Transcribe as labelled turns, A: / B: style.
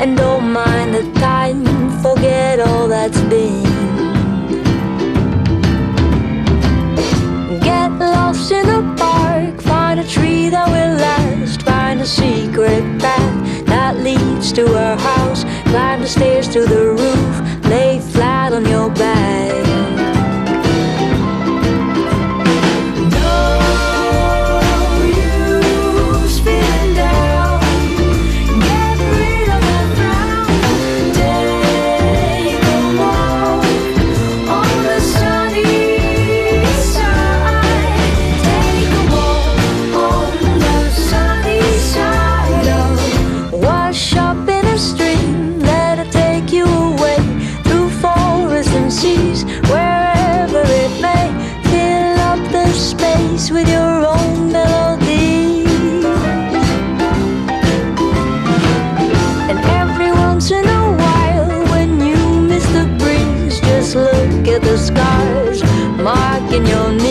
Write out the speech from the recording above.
A: and don't mind the time, forget all that's been. Get lost in the park, find a tree that will last, find a secret path that leads to our house, climb the stairs to the roof, lay flat on your back. Wherever it may, fill up the space with your own melody. And every once in a while, when you miss the breeze, just look at the scars marking your